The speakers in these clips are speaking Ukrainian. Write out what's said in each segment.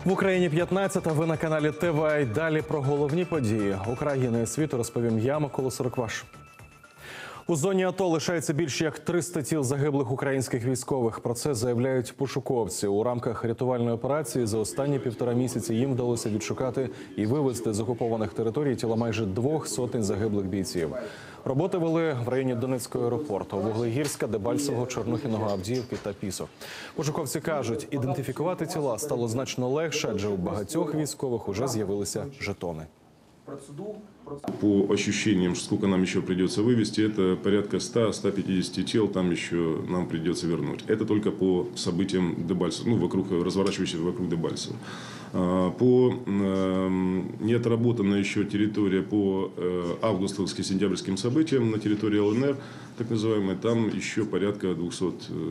В Україні 15-та, ви на каналі ТВ. Далі про головні події України і світу розповім я, Микола Сорокваш. У зоні АТО лишається більше як 300 тіл загиблих українських військових. Про це заявляють пошуковці. У рамках рятувальної операції за останні 1,5 місяці їм вдалося відшукати і вивезти з окупованих територій тіла майже 200 загиблих бійців. Роботи вели в районі Донецького аеропорту, Вуглегірська, Дебальцевого, Чорнухіного, Авдіївки та Пісок. Пошуковці кажуть, ідентифікувати тіла стало значно легше, адже у багатьох військових уже з'явилися жетони. По ощущениям, сколько нам еще придется вывести, это порядка 100-150 тел там еще нам придется вернуть. Это только по событиям Дебальцева, разворачивающихся вокруг Дебальцева. По неотработанной еще территории по августовско-сентябрьским событиям на территории ЛНР, так называемой, там еще порядка 200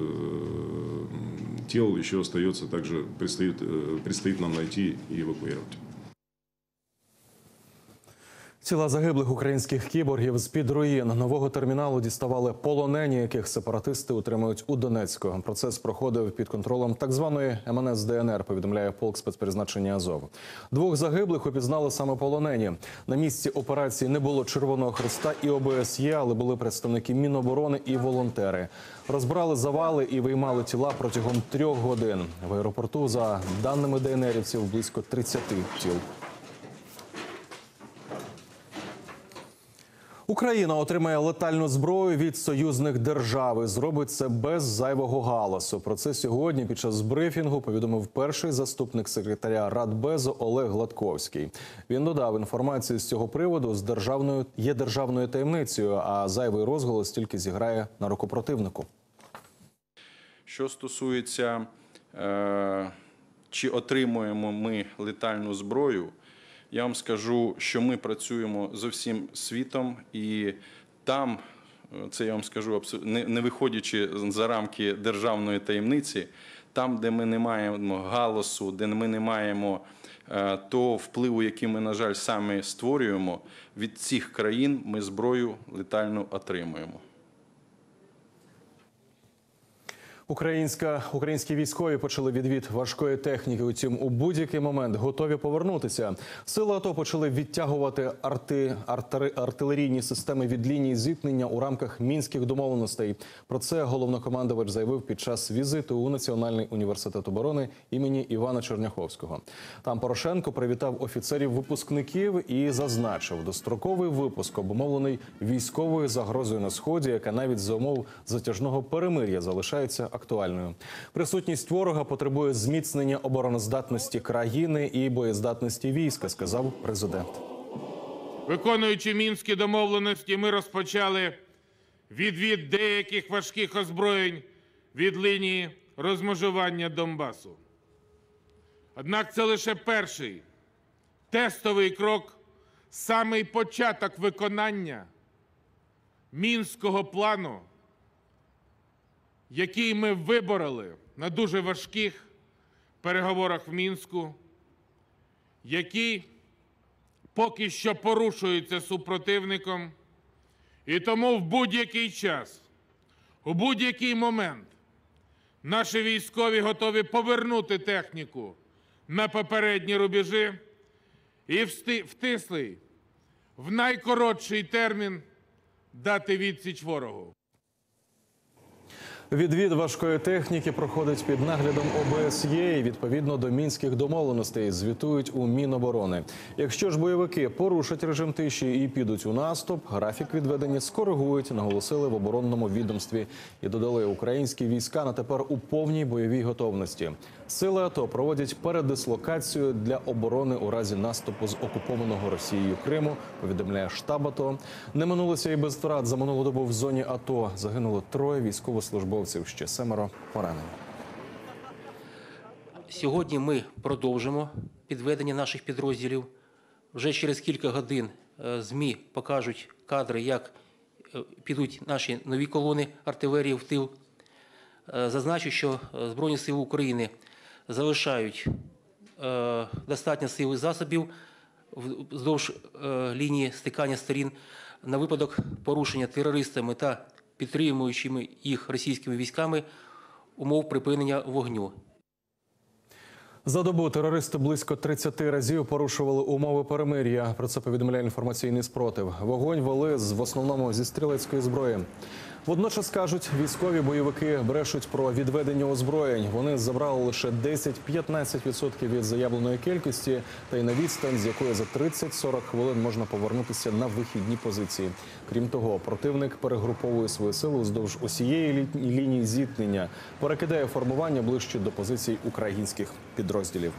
тел еще остается, также предстоит нам найти и эвакуировать. Тіла загиблих українських кіборгів з-під руїн нового терміналу діставали полонені, яких сепаратисти утримують у Донецьку. Процес проходив під контролем так званої МНС ДНР, повідомляє полк спецпризначення Азов. 2 загиблих упізнали саме полонені. На місці операції не було Червоного Хреста і ОБСЄ, але були представники Міноборони і волонтери. Розбирали завали і виймали тіла протягом 3 годин. В аеропорту, за даними ДНРівців, близько 30 тіл. Україна отримає летальну зброю від союзних держав і зробить це без зайвого галасу. Про це сьогодні під час брифінгу повідомив перший заступник секретаря Радбезу Олег Гладковський. Він додав, інформацію з цього приводу є державною таємницею, а зайвий розголос тільки зіграє на руку противнику. Що стосується, чи отримуємо ми летальну зброю, я вам скажу, що ми працюємо з усім світом, і там, це я вам скажу, не виходячи за рамки державної таємниці, там, де ми не маємо галасу, де ми не маємо того впливу, який ми, на жаль, самі створюємо, від цих країн ми зброю летальну отримуємо. Українські військові почали відвід важкої техніки, утім у будь-який момент готові повернутися. Сили АТО почали відтягувати артилерійні системи від лінії зіткнення у рамках Мінських домовленостей. Про це головнокомандувач заявив під час візиту у Національний університет оборони імені Івана Черняховського. Там Порошенко привітав офіцерів-випускників і зазначив, достроковий випуск обумовлений військовою загрозою на Сході, яка навіть за умов затяжного перемир'я залишається актуальною. Присутність ворога потребує зміцнення обороноздатності країни і боєздатності війська, сказав президент. Виконуючи Мінські домовленості, ми розпочали відвід деяких важких озброєнь від лінії розмежування Донбасу. Однак це лише перший тестовий крок, самий початок виконання Мінського плану, який ми вибороли на дуже важких переговорах в Мінську, який поки що порушується супротивником. І тому в будь-який час, у будь-який момент наші військові готові повернути техніку на попередні рубежі і втислий в найкоротший термін дати відсіч ворогу. Відвід важкої техніки проходить під наглядом ОБСЄ і відповідно до Мінських домовленостей, звітують у Міноборони. Якщо ж бойовики порушать режим тиші і підуть у наступ, графік відведення скоригують, наголосили в оборонному відомстві. І додали, українські війська на тепер у повній бойовій готовності. Сили АТО проводять передислокацію для оборони у разі наступу з окупованого Росією Криму, повідомляє штаб АТО. Не минулося і без втрат. За минулу добу в зоні АТО загинуло 3 військовослужбовців, ще 7 поранені. Сьогодні ми продовжимо підведення наших підрозділів. Вже через кілька годин ЗМІ покажуть кадри, як підуть наші нові колони артилерії в тил. Зазначу, що Збройні Сили України залишають достатньо сил і засобів вздовж лінії стикання сторін на випадок порушення терористами та підтримуючими їх російськими військами умов припинення вогню. За добу терористи близько 30 разів порушували умови перемир'я. Про це повідомляє інформаційний спротив. Вогонь вели в основному зі стрілецької зброї. Водночас, кажуть, військові бойовики брешуть про відведення озброєнь. Вони забрали лише 10-15% від заявленої кількості, та й на відстань, з якої за 30-40 хвилин можна повернутися на вихідні позиції. Крім того, противник перегруповує свої сили вздовж усієї лінії зіткнення, перекидає формування ближче до позицій українських підрозділів.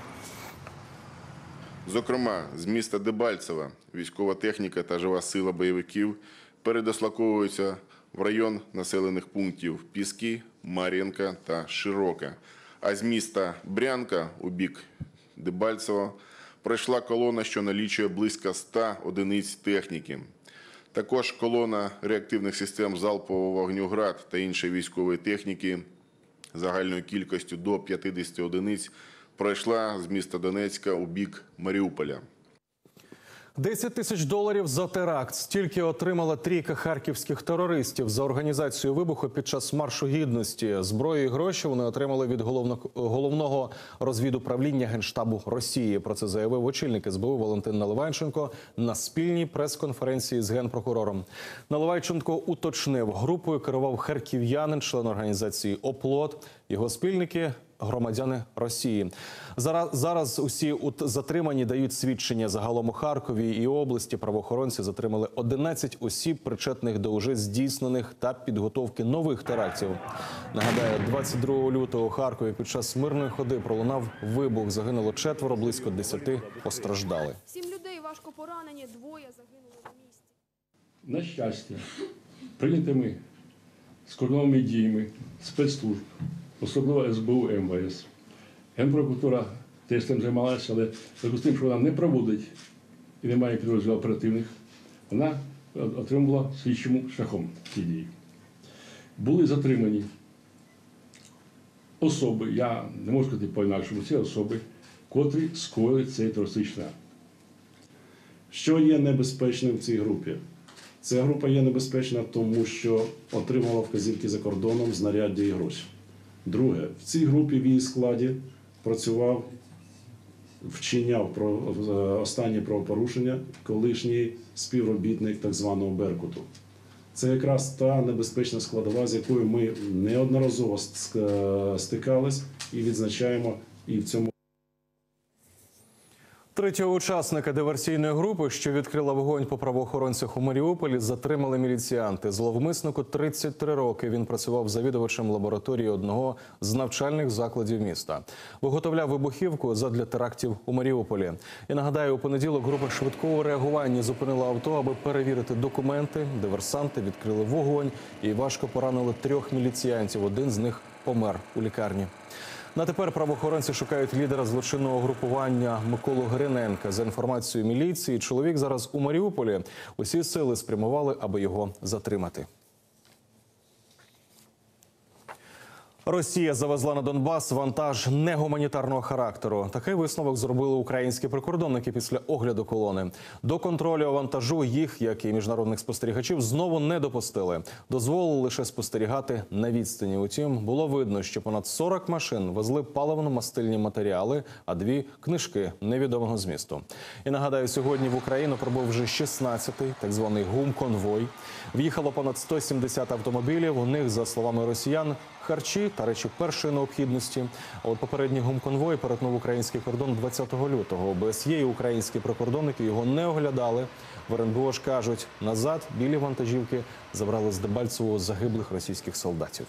Зокрема, з міста Дебальцево військова техніка та жива сила бойовиків передислоковуються в район населених пунктів Піски, Мар'їнка та Широка. А з міста Брянка у бік Дебальцево пройшла колона, що налічує близько 100 одиниць техніки. Також колона реактивних систем залпового вогню «Град» та іншої військової техніки загальною кількістю до 50 одиниць пройшла з міста Донецька у бік Маріуполя. $10 тисяч за теракт. Стільки отримала трійка харківських терористів за організацію вибуху під час Маршу Гідності. Зброю і гроші вони отримали від головного розвідуправління Генштабу Росії. Про це заявив очільник СБУ Валентин Наливайченко на спільній прес-конференції з генпрокурором. Наливайченко уточнив, групою керував харків'янин, член організації «Оплот». Його спільники – громадяни Росії. Зараз усі затримані дають свідчення. Загалом у Харкові і області правоохоронці затримали 11 осіб, причетних до уже здійснених та підготовки нових терактів. Нагадаю, 22 лютого у Харкові під час мирної ходи пролунав вибух. Загинуло 4, близько 10 постраждали. 7 людей важко поранені, 2 загинули на місці. На щастя, прийнятими скоординованими діями спецслужб, особливо СБУ, МВС. Генпрокуратура теж цим займалася, але з тим, що вона не проводить і не має підрозділів оперативних, вона отримала слідчим шляхом ці дії. Були затримані особи, я не можу сказати по-інакшому, ці особи, котрі скоїли цей терористичний акт. Що є небезпечним в цій групі? Ця група є небезпечна, тому що отримала вказівки за кордоном, знаряддя і гроші. Друге, в цій групі в її складі працював, вчиняв останні правопорушення колишній співробітник так званого «Беркуту». Це якраз та небезпечна складова, з якою ми неодноразово стикались і відзначаємо і в цьому. Третього учасника диверсійної групи, що відкрила вогонь по правоохоронцях у Маріуполі, затримали міліціянти. Зловмиснику 33 роки. Він працював завідувачем лабораторії одного з навчальних закладів міста. Виготовляв вибухівку задля терактів у Маріуполі. І нагадаю, у понеділок група швидкого реагування зупинила авто, аби перевірити документи. Диверсанти відкрили вогонь і важко поранили 3 міліціянтів. Один з них помер у лікарні. На тепер правоохоронці шукають лідера злочинного групування Миколу Гриненка. За інформацією міліції, чоловік зараз у Маріуполі. Усі сили спрямували, аби його затримати. Росія завезла на Донбас вантаж негуманітарного характеру. Такий висновок зробили українські прикордонники після огляду колони. До контролю вантажу їх, як і міжнародних спостерігачів, знову не допустили. Дозволили лише спостерігати на відстані. Утім, було видно, що понад 40 машин везли паливно-мастильні матеріали, а 2 – книжки невідомого змісту. І нагадаю, сьогодні в Україну прибув вже 16-й, так званий гумконвой. В'їхало понад 170 автомобілів. У них, за словами росіян, харчі та речі першої необхідності. А от попередній гумконвой перетнув український кордон 20 лютого. ОБСЄ і українські прикордонники його не оглядали. В РНБО ж кажуть, назад білі вантажівки забрали з Дебальцевого загиблих російських солдатів.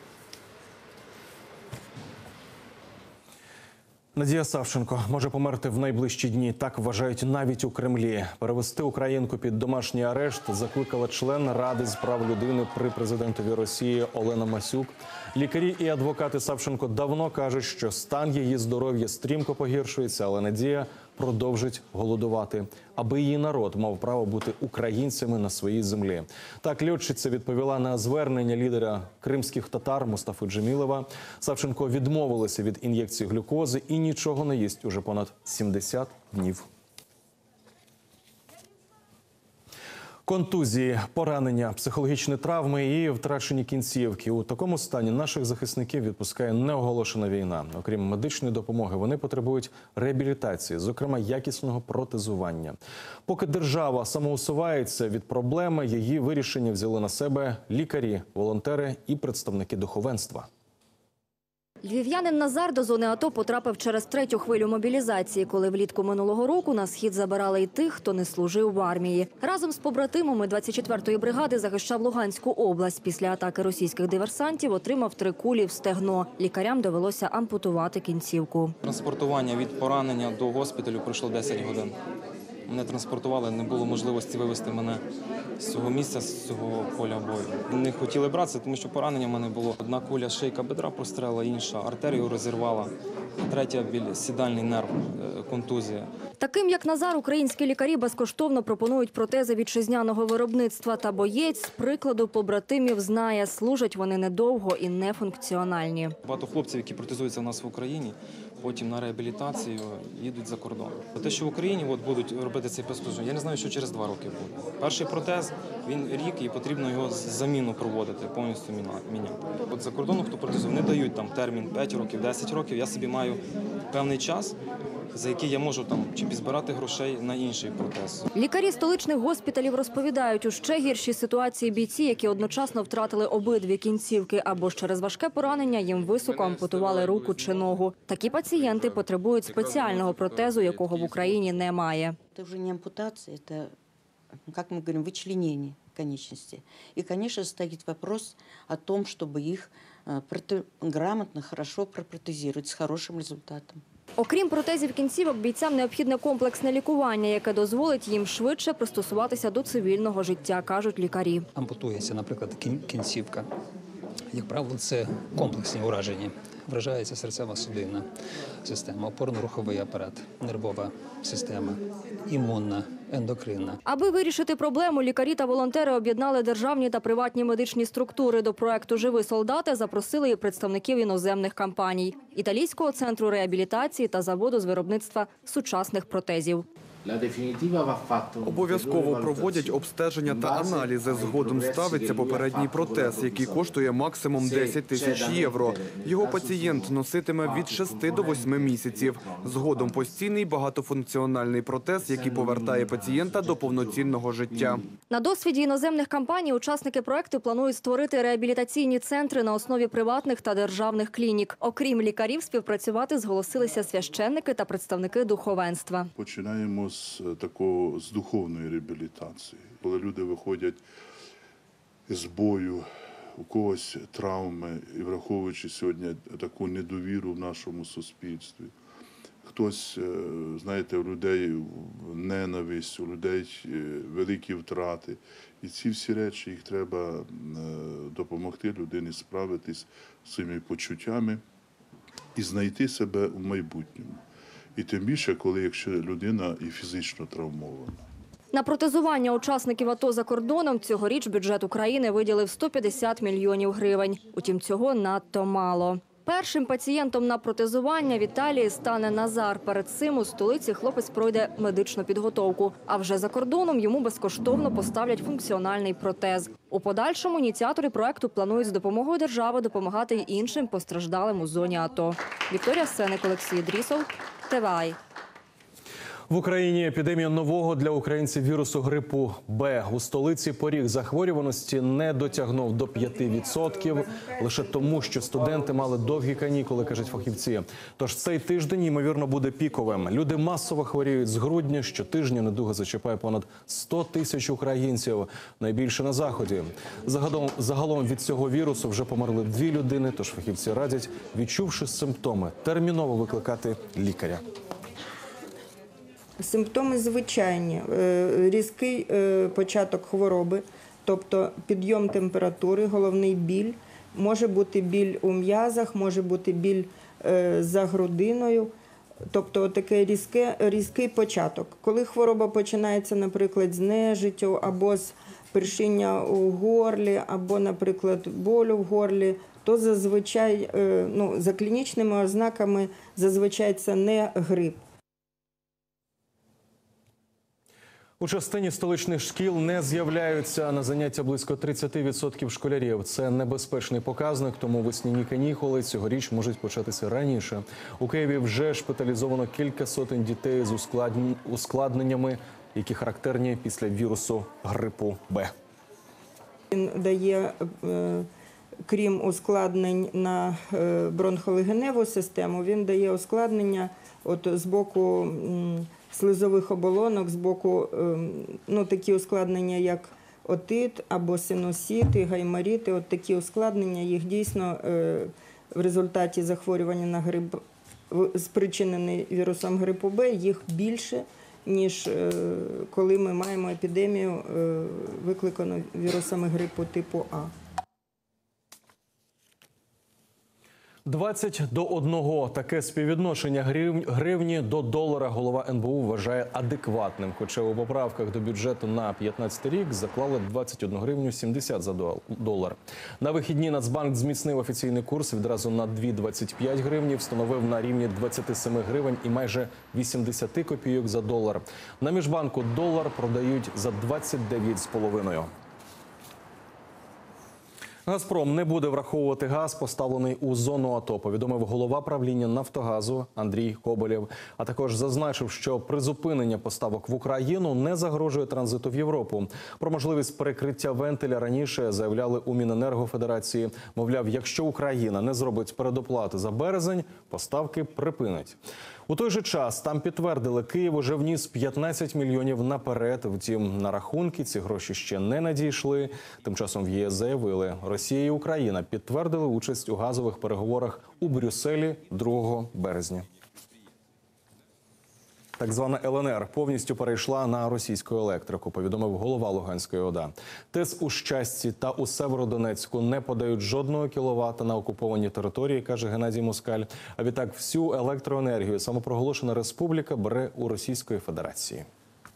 Надія Савченко може померти в найближчі дні. Так вважають навіть у Кремлі. Перевести українку під домашній арешт закликала член Ради з прав людини при президентові Росії Олена Масюк. Лікарі і адвокати Савченко давно кажуть, що стан її здоров'я стрімко погіршується, але Надія продовжить голодувати, аби її народ мав право бути українцями на своїй землі. Так льотчиця відповіла на звернення лідера кримських татар Мустафи Джемілова. Савченко відмовилася від ін'єкції глюкози і нічого не їсть уже понад 70 днів. Контузії, поранення, психологічні травми і втрачені кінцівки. У такому стані наших захисників відпускає неоголошена війна. Окрім медичної допомоги, вони потребують реабілітації, зокрема якісного протезування. Поки держава самоусувається від проблеми, її вирішення взяли на себе лікарі, волонтери і представники духовенства. Львів'янин Назар до зони АТО потрапив через третю хвилю мобілізації, коли влітку минулого року на схід забирали й тих, хто не служив в армії. Разом з побратимами 24-ї бригади захищав Луганську область. Після атаки російських диверсантів отримав 3 кулі в стегно. Лікарям довелося ампутувати кінцівку. Транспортування від поранення до госпіталю пройшло 10 годин. Мене транспортували, не було можливості вивезти мене з цього місця, з цього поля бою. Не хотіли братися, тому що поранення в мене було. Одна куля шийка бедра прострелила, інша артерію розірвала, третя біль сідальний нерв, контузія. Таким, як Назар, українські лікарі безкоштовно пропонують протези вітчизняного виробництва. Та боєць, з прикладу побратимів, знає, служать вони недовго і нефункціональні. Багато хлопців, які протезуються в нас в Україні, потім на реабілітацію їдуть за кордон. Те, що в Україні будуть робити цей безкоштовно, я не знаю, що через 2 роки буде. Перший протез, він рік і потрібно його заміну проводити, повністю міняти. От за кордоном, хто протезує, не дають там термін 5 років, 10 років. Я собі маю певний час, за який я можу там чи підзбирати грошей на інший протез. Лікарі столичних госпіталів розповідають, у ще гіршій ситуації бійці, які одночасно втратили обидві кінцівки або ж через важке поранення їм високо ампутували руку чи ногу. Такі пацієнти потребують спеціального протезу, якого в Україні немає. Це вже не ампутація, це, як ми говоримо, вичленення конечностей. І, звісно, стоїть вопрос о том, щоб їх грамотно, хорошо протезувати з хорошим результатом. Окрім протезів кінцівок, бійцям необхідне комплексне лікування, яке дозволить їм швидше пристосуватися до цивільного життя, кажуть лікарі. Ампутується, наприклад, кінцівка. Як правило, це комплексні ураження. Вражається серцево-судинна система, опорно-руховий апарат, нервова система, імунна, ендокринна. Аби вирішити проблему, лікарі та волонтери об'єднали державні та приватні медичні структури. До проекту «Живі солдати» запросили і представників іноземних компаній, Італійського центру реабілітації та заводу з виробництва сучасних протезів. Обов'язково проводять обстеження та аналізи. Згодом ставиться попередній протез, який коштує максимум 10 тисяч євро. Його пацієнт носитиме від 6 до 8 місяців. Згодом постійний багатофункціональний протез, який повертає пацієнта до повноцінного життя. На досвіді іноземних компаній учасники проекту планують створити реабілітаційні центри на основі приватних та державних клінік. Окрім лікарів, співпрацювати зголосилися священники та представники духовенства. Починаємо з духовної реабілітації. Коли люди виходять з бою, у когось травми, і враховуючи сьогодні таку недовіру в нашому суспільстві. Хтось, знаєте, у людей ненависть, у людей великі втрати. І ці всі речі, їх треба допомогти людині справитись з своїми почуттями і знайти себе в майбутньому. І тим більше, якщо людина і фізично травмована. На протезування учасників АТО за кордоном цьогоріч бюджет України виділив 150 мільйонів гривень. Утім, цього надто мало. Першим пацієнтом на протезування в Італії стане Назар. Перед цим у столиці хлопець пройде медичну підготовку. А вже за кордоном йому безкоштовно поставлять функціональний протез. У подальшому ініціатори проекту планують з допомогою держави допомагати й іншим постраждалим у зоні АТО. Вікторія Сеник, Олексій Дрісов, ТВАЙ. В Україні епідемія нового для українців вірусу грипу Б. У столиці поріг захворюваності не дотягнув до 5%, лише тому, що студенти мали довгі канікули, кажуть фахівці. Тож цей тиждень, ймовірно, буде піковим. Люди масово хворіють з грудня. Щотижня недуга зачіпає понад 100 тисяч українців. Найбільше на Заході. Загалом від цього вірусу вже померли 2 людини, тож фахівці радять, відчувши симптоми, терміново викликати лікаря. Симптоми звичайні. Різкий початок хвороби, тобто підйом температури, головний біль. Може бути біль у м'язах, може бути біль за грудиною. Тобто такий різкий початок. Коли хвороба починається, наприклад, з нежиттю, або з першіння у горлі, або, наприклад, болю в горлі, то зазвичай, за клінічними ознаками, зазвичай це не грип. У частині столичних шкіл не з'являються на заняття близько 30% школярів. Це небезпечний показник, тому весняні канікули цьогоріч можуть початися раніше. У Києві вже шпиталізовано кілька сотень дітей з ускладненнями, які характерні після вірусу грипу Б. Він дає, крім ускладнень на бронхолегеневу систему, він дає ускладнення з боку слизових оболонок, з боку такі ускладнення, як отит або синусити, гайморіти. Такі ускладнення, їх дійсно в результаті захворювання на грип, спричинений вірусом грипу Б, їх більше, ніж коли ми маємо епідемію, викликану вірусами грипу типу А. 20 до 1. Таке співвідношення гривні до долара голова НБУ вважає адекватним. Хоча у поправках до бюджету на 2015 рік заклали 21 гривню 70 за долар. На вихідні Нацбанк зміцнив офіційний курс відразу на 2,25 гривні, встановив на рівні 27 гривень і майже 80 копійок за долар. На міжбанку долар продають за 29,5. «Газпром» не буде враховувати газ, поставлений у зону АТО, повідомив голова правління «Нафтогазу» Андрій Коболєв. А також зазначив, що призупинення поставок в Україну не загрожує транзиту в Європу. Про можливість перекриття вентиля раніше заявляли у Міненерго Федерації. Мовляв, якщо Україна не зробить передоплати за березень, поставки припинить. У той же час там підтвердили, Київ уже вніс 15 мільйонів наперед. Втім, на рахунки ці гроші ще не надійшли. Тим часом в ЄС заявили, Росія і Україна підтвердили участь у газових переговорах у Брюсселі 2 березня. Так звана ЛНР повністю перейшла на російську електрику, повідомив голова Луганської ОДА. ТЕС у Щасті та у Северодонецьку не подають жодного кіловата на окуповані території, каже Геннадій Москаль. А відтак всю електроенергію самопроголошена республіка бере у Російської Федерації.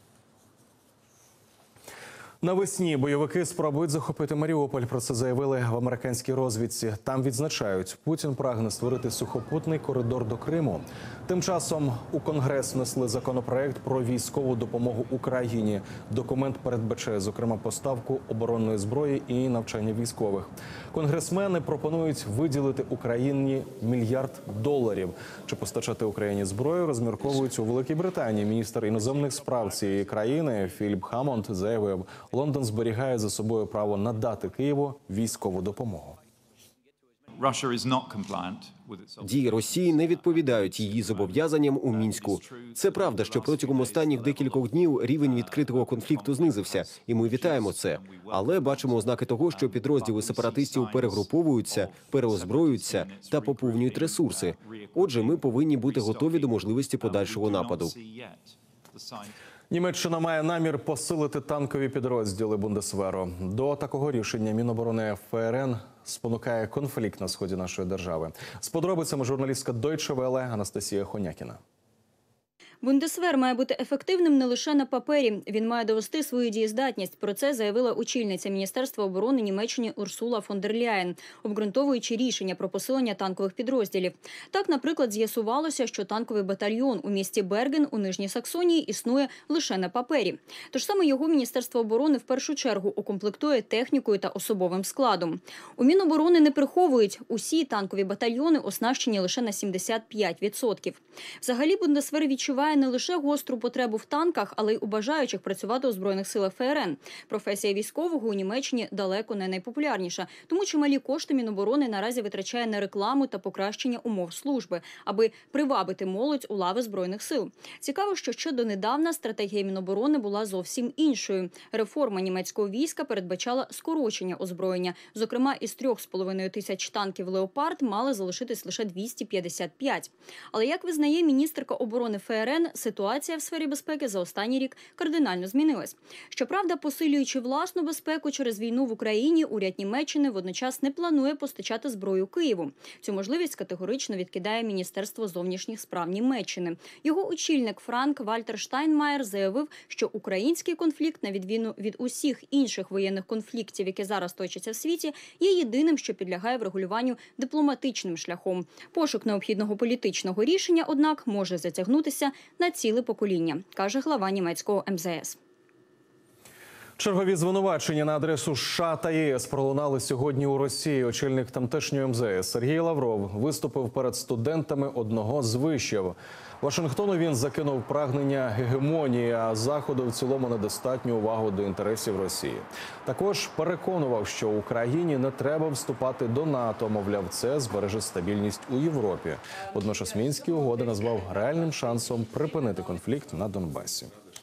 Навесні бойовики спробують захопити Маріуполь. Про це заявили в американській розвідці. Там відзначають, Путін прагне створити сухопутний коридор до Криму. Тим часом у Конгрес внесли законопроект про військову допомогу Україні. Документ передбачає, зокрема, поставку оборонної зброї і навчання військових. Конгресмени пропонують виділити Україні $1 мільярд. Чи постачати Україні зброю, розмірковують у Великій Британії. Міністр іноземних справ цієї країни Філіп Хамонд заявив, Лондон зберігає за собою право надати Києву військову допомогу. Дії Росії не відповідають її зобов'язанням у Мінську. Це правда, що протягом останніх декількох днів рівень відкритого конфлікту знизився, і ми вітаємо це. Але бачимо ознаки того, що підрозділи сепаратистів перегруповуються, переозброюються та поповнюють ресурси. Отже, ми повинні бути готові до можливості подальшого нападу. Німеччина має намір посилити танкові підрозділи Бундесверу. До такого рішення Міноборони ФРН спонукає конфлікт на сході нашої держави. З подробицями журналістка Deutsche Welle Анастасія Хонякіна. Бундесвер має бути ефективним не лише на папері. Він має довести свою дієздатність. Про це заявила очільниця Міністерства оборони Німеччини Урсула фон дер Ляєн, обґрунтовуючи рішення про посилення танкових підрозділів. Так, наприклад, з'ясувалося, що танковий батальйон у місті Берген у Нижній Саксонії існує лише на папері. Тож саме його Міністерство оборони в першу чергу укомплектує технікою та особовим складом. У Міноборони не приховують, усі танкові батальйони оснащені лише на 75%. Взагалі, Бундесвер відчуває не лише гостру потребу в танках, але й у бажаючих працювати у Збройних силах ФРН. Професія військового у Німеччині далеко не найпопулярніша, тому чималі кошти Міноборони наразі витрачає на рекламу та покращення умов служби, аби привабити молодь у лави Збройних сил. Цікаво, що ще донедавна стратегія Міноборони була зовсім іншою. Реформа німецького війська передбачала скорочення озброєння. Зокрема, із 3,5 тисяч танків «Леопард» мали залишитись лише 255. Але, як визнає міністерка оборони ФРН, ситуація в сфері безпеки за останній рік кардинально змінилась. Щоправда, посилюючи власну безпеку через війну в Україні, уряд Німеччини водночас не планує постачати зброю Києву. Цю можливість категорично відкидає Міністерство зовнішніх справ Німеччини. Його очільник Франк Вальтер Штайнмаєр заявив, що український конфлікт, на відміну від усіх інших воєнних конфліктів, які зараз точаться в світі, є єдиним, що підлягає врегулюванню дипломатичним шляхом. Пошук необхідного політичного рішення, однак, може затягнутися на ціле покоління, каже глава німецького МЗС. Чергові звинувачення на адресу США та ЄС пролунали сьогодні у Росії. Очільник тамтешньої МЗС Сергій Лавров виступив перед студентами одного з вишів. Вашингтону він закинув прагнення гегемонії, а Заходу в цілому недостатню увагу до інтересів Росії. Також переконував, що Україні не треба вступати до НАТО, мовляв, це збереже стабільність у Європі. Водночас Мінські угоди назвав реальним шансом припинити конфлікт на Донбасі.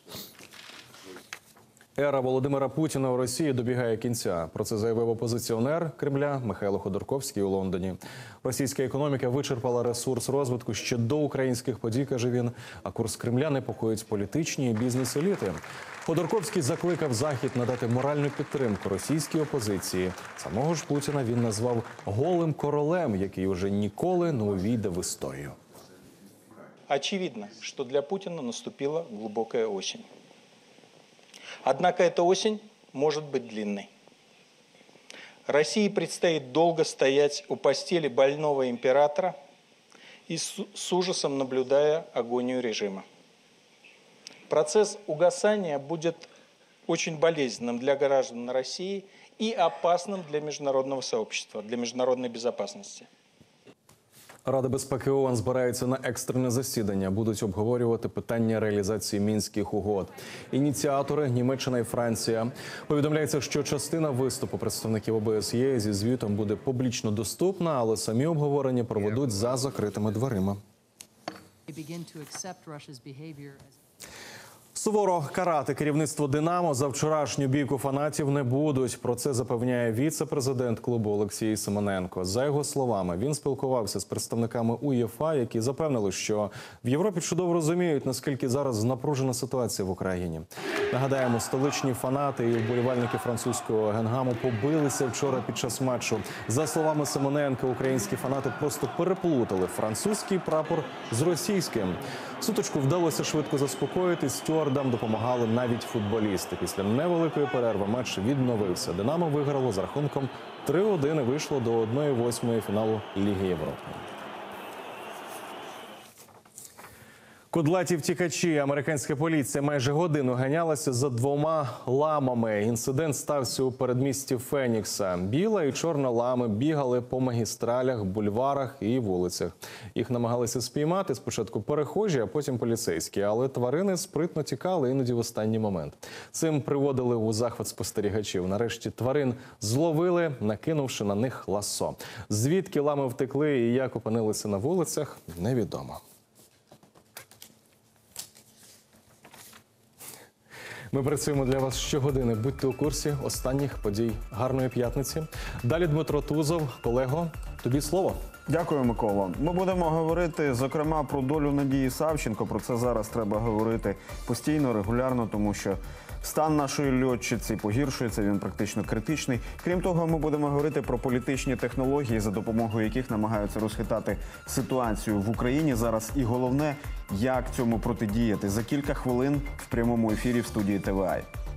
Ера Володимира Путіна у Росії добігає кінця. Про це заявив опозиціонер Кремля Михайло Ходорковський у Лондоні. Російська економіка вичерпала ресурс розвитку ще до українських подій, каже він, а курс Кремля непокоїть політичні і бізнес-еліти. Ходорковський закликав Захід надати моральну підтримку російській опозиції. Самого ж Путіна він назвав голим королем, який уже ніколи не увійде в історію. Очевидно, что для Путина наступила глубокая осень. Однако эта осень может быть длинной. России предстоит долго стоять у постели больного императора и с ужасом наблюдая агонию режима. Процесс угасания будет очень болезненным для граждан России и опасным для международного сообщества, для международной безопасности. Рада безпеки ООН збирається на екстрене засідання. Будуть обговорювати питання реалізації Мінських угод. Ініціатори – Німеччина і Франція. Повідомляється, що частина виступу представників ОБСЄ зі звітом буде публічно доступна, але самі обговорення проведуть за закритими дверима. Суворо карати керівництво «Динамо» за вчорашню бійку фанатів не будуть. Про це запевняє віце-президент клубу Олексій Семененко. За його словами, він спілкувався з представниками УЄФА, які запевнили, що в Європі чудово розуміють, наскільки зараз напружена ситуація в Україні. Нагадаємо, столичні фанати і вболівальники французького Генгаму побилися вчора під час матчу. За словами Семененка, українські фанати просто переплутали французький прапор з російським. Сутичку вдалося швидко заспокоїти. Стюардам допомагали навіть футболісти. Після невеликої перерви матч відновився. «Динамо» виграло з рахунком 3-1 і вийшло до 1/8 фіналу Ліги Європи. Кудлаті втікачі. Американська поліція майже годину ганялася за 2 ламами. Інцидент стався у передмісті Фенікса. Біла і чорна лами бігали по магістралях, бульварах і вулицях. Їх намагалися спіймати спочатку перехожі, а потім поліцейські. Але тварини спритно тікали, іноді в останній момент. Цим приводили у захват спостерігачів. Нарешті тварин зловили, накинувши на них ласо. Звідки лами втекли і як опинилися на вулицях – невідомо. Ми працюємо для вас щогодини. Будьте у курсі останніх подій. Гарної п'ятниці. Далі Дмитро Тузов. Колего, тобі слово. Дякую, Микола. Ми будемо говорити, зокрема, про долю Надії Савченко. Про це зараз треба говорити постійно, регулярно, тому що стан нашої льотчиці погіршується, він практично критичний. Крім того, ми будемо говорити про політичні технології, за допомогою яких намагаються розхитати ситуацію в Україні зараз. І головне, як цьому протидіяти. За кілька хвилин в прямому ефірі в студії ТВА.